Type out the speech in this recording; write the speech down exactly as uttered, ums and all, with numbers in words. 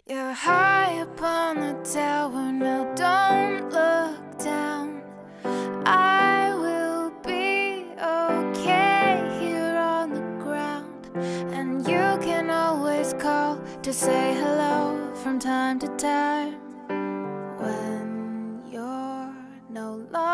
You're high up on the tower, now don't look down. I will be okay here on the ground, and you can always call to say hello from time to time when you're no longer